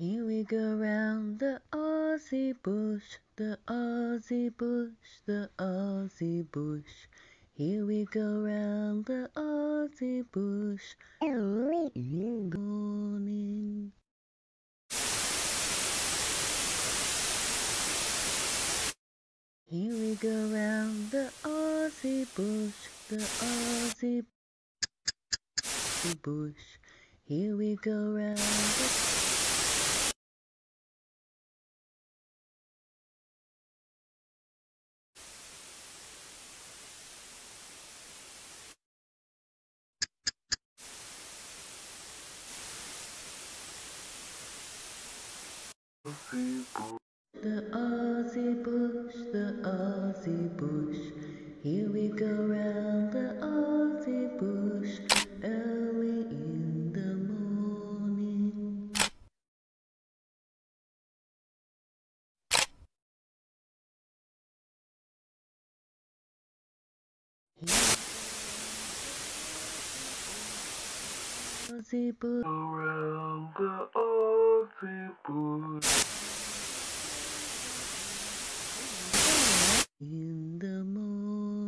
Here we go round the Aussie bush, the Aussie bush, the Aussie bush. Here we go round the Aussie bush early in the morning. Here we go round the Aussie bush, the Aussie bush. Here we go round the Aussie bush, the Aussie bush. Here we go round the Aussie bush early in the morning. Aussie bush around the Aussie bush in the morning.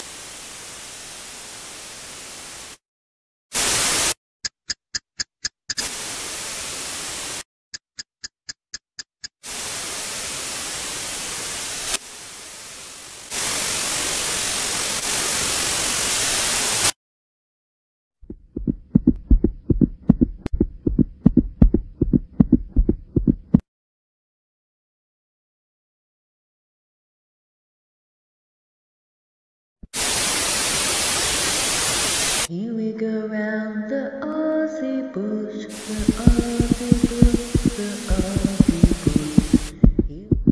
Here we go round the Aussie bush, the Aussie bush, the Aussie bush. Here the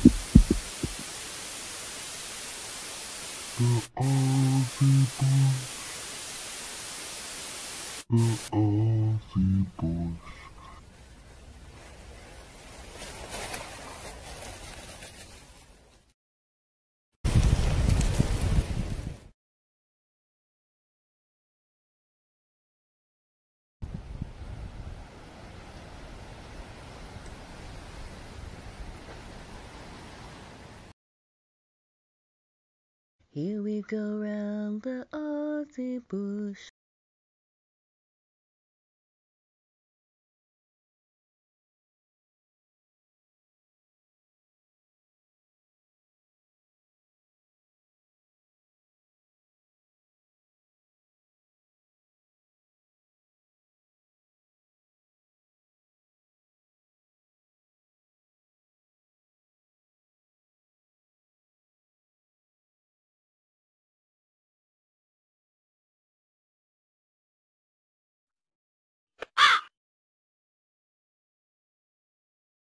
Aussie bush, the Aussie bush. Here we go round the Aussie bush.